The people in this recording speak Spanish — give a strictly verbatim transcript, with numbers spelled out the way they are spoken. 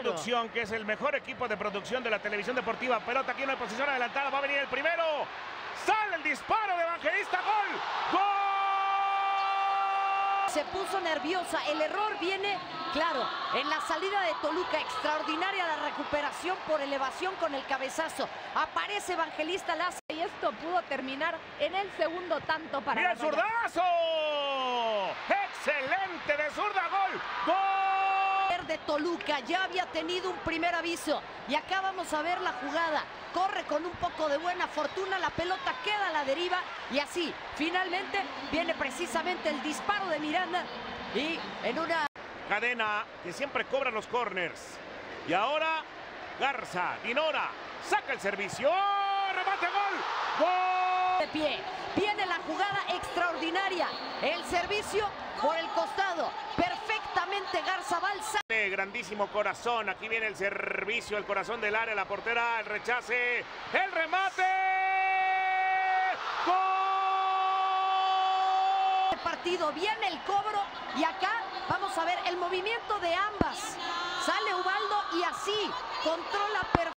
producción, que es el mejor equipo de producción de la televisión deportiva. Pelota, aquí no hay posición adelantada, va a venir el primero. Sale el disparo de Evangelista, gol. ¡Gol! Se puso nerviosa, el error viene, claro, en la salida de Toluca. Extraordinaria la recuperación por elevación con el cabezazo. Aparece Evangelista Laza. Y esto pudo terminar en el segundo tanto para ¡Mira el zurdazo! ¡Excelente de zurda! ¡Gol! ¡Gol! De Toluca ya había tenido un primer aviso y acá vamos a ver la jugada. Corre con un poco de buena fortuna, la pelota queda a la deriva y así finalmente viene precisamente el disparo de Miranda y en una cadena que siempre cobra los corners. Y ahora Garza, Dinora, saca el servicio, remate, gol, gol. De pie, viene la jugada extraordinaria, el servicio por el costado, perfectamente Garza Balsa. Grandísimo corazón, aquí viene el servicio, el corazón del área, la portera, el rechace, el remate, gol. El partido, viene el cobro y acá vamos a ver el movimiento de ambas. Sale Ubaldo y así controla perfectamente.